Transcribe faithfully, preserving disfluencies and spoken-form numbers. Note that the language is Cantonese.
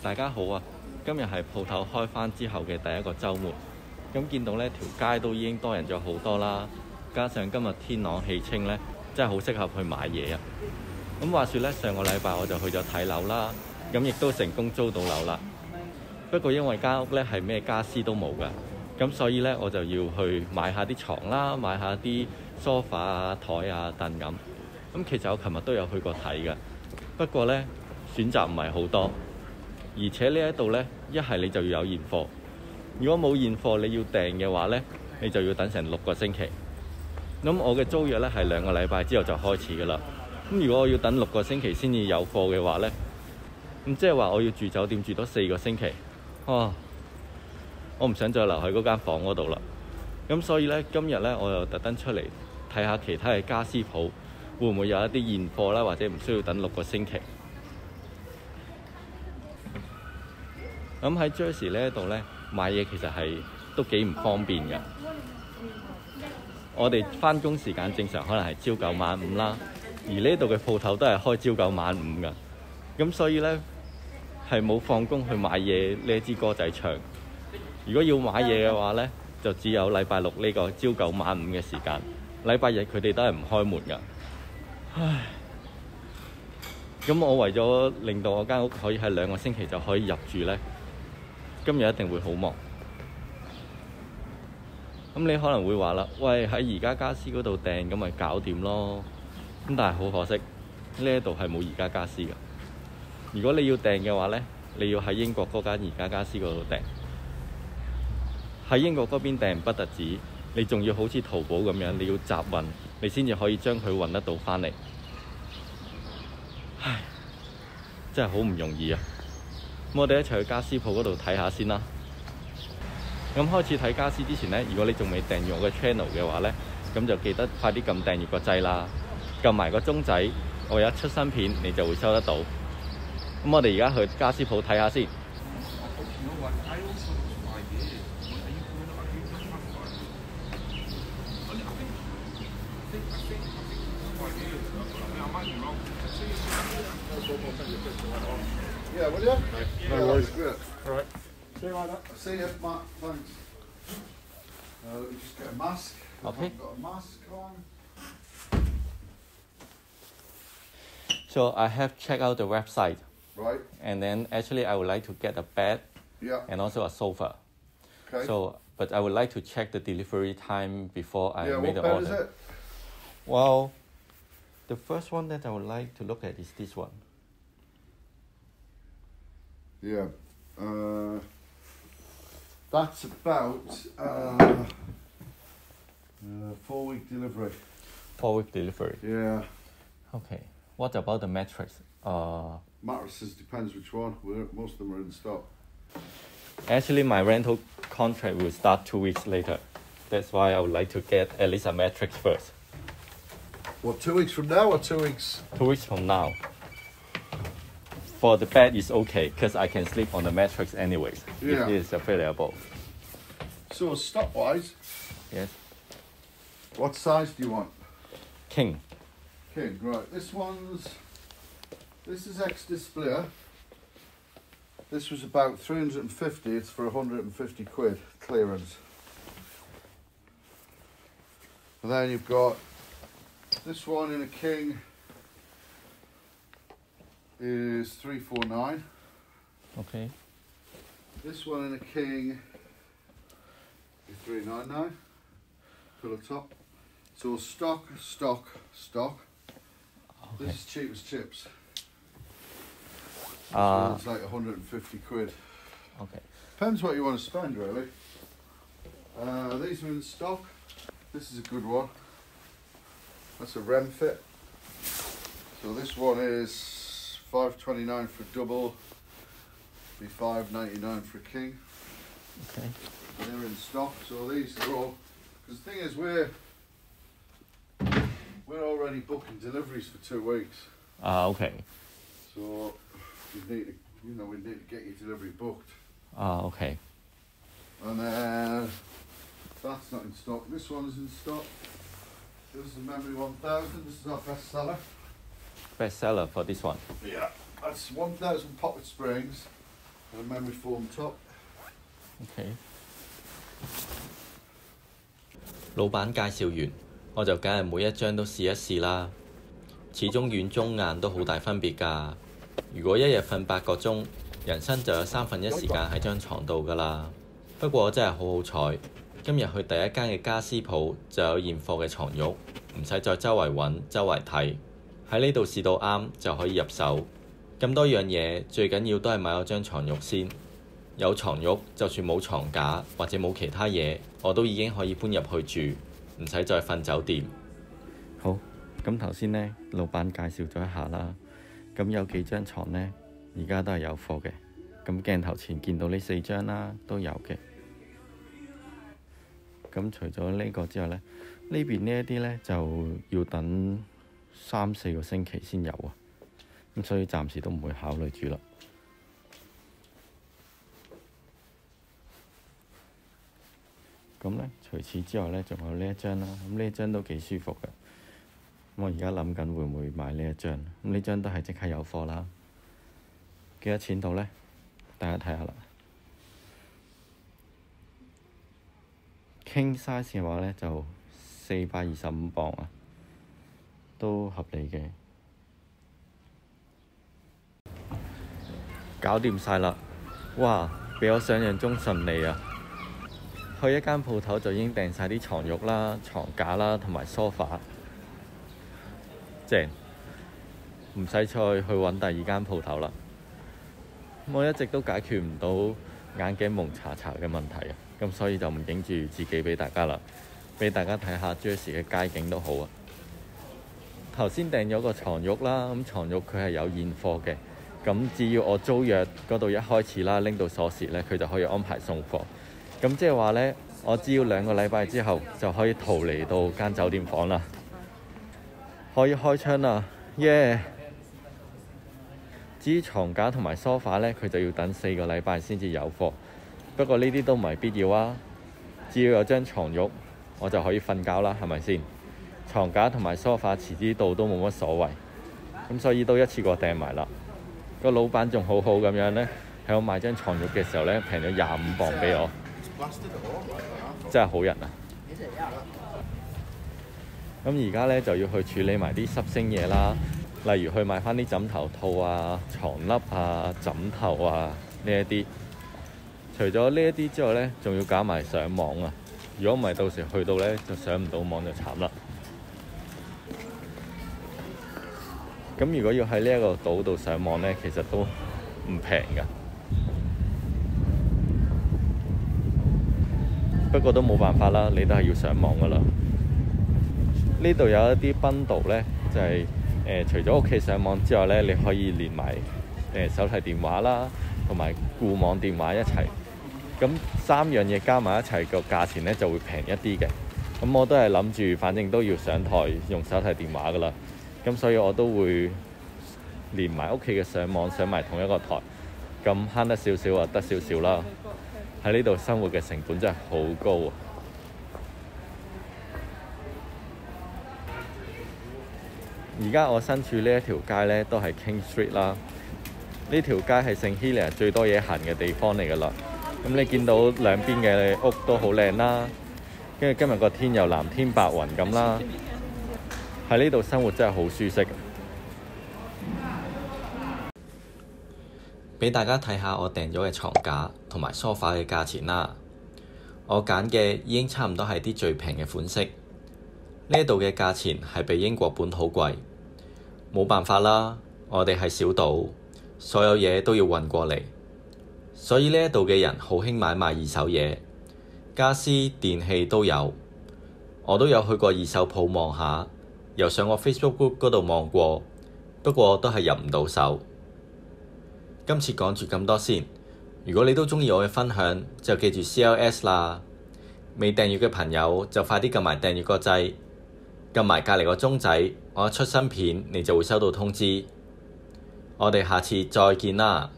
大家好啊！今日係鋪頭開返之後嘅第一個週末，咁見到呢條街都已經多人咗好多啦，加上今日天朗氣清呢，真係好適合去買嘢啊！咁話說呢，上個禮拜我就去咗睇樓啦，咁亦都成功租到樓啦。不過因為間屋呢係咩家私都冇㗎，咁所以呢，我就要去買下啲床啦，買下啲梳化啊、枱啊、凳咁。咁其實我琴日都有去過睇㗎，不過呢，選擇唔係好多。而且呢一度呢，一係你就要有現貨，如果冇現貨你要訂嘅話呢，你就要等成六個星期。咁我嘅租約呢係兩個禮拜之後就開始㗎啦。咁如果我要等六個星期先至有貨嘅話呢，咁即係話我要住酒店住多四個星期。哇！我唔想再留喺嗰間房嗰度啦。咁所以呢，今日呢，我又特登出嚟睇下其他嘅家私鋪會唔會有一啲現貨啦，或者唔需要等六個星期。咁喺 Jersey 呢一度呢，買嘢其實係都幾唔方便㗎。我哋返工時間正常可能係朝九晚五啦，而呢度嘅鋪頭都係開朝九晚五㗎。咁所以呢，係冇放工去買嘢呢支歌仔唱。如果要買嘢嘅話呢，就只有禮拜六呢個朝九晚五嘅時間。禮拜日佢哋都係唔開門㗎。唉，咁我為咗令到我間屋可以喺兩個星期就可以入住呢，今日一定會好忙。咁你可能會話啦，喂，喺宜家家私嗰度訂咁咪搞掂咯。咁但係好可惜，呢一度係冇宜家家私㗎。如果你要訂嘅話呢，你要喺英國嗰間宜家家私嗰度訂。喺英國嗰邊訂不特止，你仲要好似淘寶咁樣，你要集運，你先至可以將佢運得到返嚟。唉，真係好唔容易啊！咁我哋一齊去家私鋪嗰度睇下先啦。咁開始睇家私之前呢，如果你仲未訂閱我嘅 channel 嘅話呢，咁就記得快啲撳訂閱個掣啦，撳埋個鐘仔，我有一出新片你就會收得到。咁我哋而家去家私鋪睇下先。 Yeah, will you? No worries. Good. All right. See you later. See you, Mark. Thanks. Uh, let me just get a mask. Okay. I've got a mask on. So I have checked out the website. Right. And then actually I would like to get a bed Yeah. and also a sofa. Okay. So, but I would like to check the delivery time before I yeah, make what the bed order. is it? Well, the first one that I would like to look at is this one. Yeah. Uh, that's about uh, uh, four week delivery. Four week delivery. Yeah. Okay. What about the mattress? Uh, Mattresses depends which one. We're, most of them are in stock. actually, my rental contract will start two weeks later. That's why I would like to get at least a mattress first. What, two weeks from now or two weeks? Two weeks from now. For the bed is okay because I can sleep on the mattress anyways. Yeah. It is available. So stock wise, Yes. what size do you want? King. King, right. This one's, this is ex-display. This was about three hundred and fifty, it's for one hundred and fifty quid clearance. And then you've got this one in a king is three four nine. Okay. This one in a king is three nine nine. Pillow top. So stock, stock, stock. Okay. This is cheap as chips. This Uh, one's like one hundred and fifty quid. okay. Depends what you want to spend, really. Uh, these are in stock. This is a good one. That's a Remfit. So this one is five twenty-nine for a double, be five ninety-nine for a king. Okay. They're in stock. So these are all. Because the thing is, we're we're already booking deliveries for two weeks. Ah, okay. So we need to, you know, we need to get your delivery booked. Ah, okay. And then that's not in stock. This one is in stock. This is the Memory one thousand. This is our best seller. Bestseller for this one. Yeah. That's one thousand pocket springs. A memory foam top. OK。老闆介紹完，我就梗係每一張都試一試啦。始終軟中硬都好大分別㗎。如果一日瞓八個鐘，人生就有三分一時間喺張床度㗎啦。不過我真係好好彩，今日去第一間嘅家私鋪就有現貨嘅床褥，唔使再周圍揾周圍睇，喺呢度試到啱就可以入手。咁多樣嘢，最緊要都係買咗張床褥先。有床褥，就算冇床架或者冇其他嘢，我都已經可以搬入去住，唔使再瞓酒店。好，咁頭先呢，老闆介紹咗一下啦。咁有幾張床呢，而家都係有貨嘅。咁鏡頭前見到呢四張啦，都有嘅。咁除咗呢個之外呢，呢邊呢一啲呢，就要等三四個星期先有啊。咁所以暫時都唔會考慮住啦。咁呢，除此之外呢，仲有呢一張啦。咁呢一張都幾舒服嘅。咁我而家諗緊會唔會買呢一張。咁呢張都係即刻有貨啦。幾多錢度呢？大家睇下啦。King size 嘅話呢，就四百二十五磅啊，都合理嘅。搞掂晒啦！哇，比我想象中順利啊！去一間鋪頭就已經訂晒啲床褥啦、床架啦同埋梳化，正，唔使再去揾第二間鋪頭啦。我一直都解決唔到眼鏡蒙查查嘅問題啊，咁所以就唔影住自己俾大家啦，俾大家睇下 Jersey 嘅街景都好啊。頭先訂咗個床褥啦，咁床褥佢係有現貨嘅。咁只要我租約嗰度一開始啦，拎到鎖匙呢，佢就可以安排送貨。咁即係話呢，我只要兩個禮拜之後就可以逃離到間酒店房啦，可以開窗啦，耶、yeah!！至於床架同埋梳化呢，佢就要等四個禮拜先至有貨。不過呢啲都唔係必要啊，只要有張床褥，我就可以瞓覺啦，係咪先？床架同埋梳化遲啲到都冇乜所謂。咁所以都一次過訂埋啦。個老闆仲好好咁樣呢，喺我買張床褥嘅時候呢，平咗廿五磅俾我，真係好人啊！咁而家呢，就要去處理埋啲濕星嘢啦，例如去買翻啲枕頭套啊、床笠啊、枕頭啊呢一啲。除咗呢一啲之外呢，仲要搞埋上網啊！如果唔係，到時去到呢，就上唔到網就慘啦。咁如果要喺呢一個島度上網呢，其實都唔平㗎。不過都冇辦法啦，你都係要上網㗎啦。呢度有一啲 bundle 呢，就係、是呃、除咗屋企上網之外呢，你可以連埋、呃、手提電話啦，同埋固網電話一齊。咁三樣嘢加埋一齊，個價錢呢就會平一啲嘅。咁我都係諗住，反正都要上台用手提電話㗎啦。咁所以我都會連埋屋企嘅上網上埋同一個台，咁慳得少少啊，得少少啦。喺呢度生活嘅成本真係好高啊！而家我身處呢一條街呢，都係 King Street 啦。呢條街係聖希利亞最多嘢行嘅地方嚟㗎啦。咁你見到兩邊嘅屋都好靚啦，跟住今日個天又藍天白雲咁啦。喺呢度生活真係好舒適。俾大家睇下我訂咗嘅床架同埋梳化嘅價錢啦。我揀嘅已經差唔多係啲最平嘅款式。呢度嘅價錢係比英國本土貴，冇辦法啦。我哋係小島，所有嘢都要運過嚟，所以呢一度嘅人好興買賣二手嘢，家私電器都有。我都有去過二手鋪望下。又上我 Facebook group 嗰度望過，不過都係入唔到手。今次講住咁多先。如果你都鍾意我嘅分享，就記住 C L S 啦。未訂閱嘅朋友就快啲撳埋訂閱個掣，撳埋隔離個鐘仔，我一出新片你就會收到通知。我哋下次再見啦。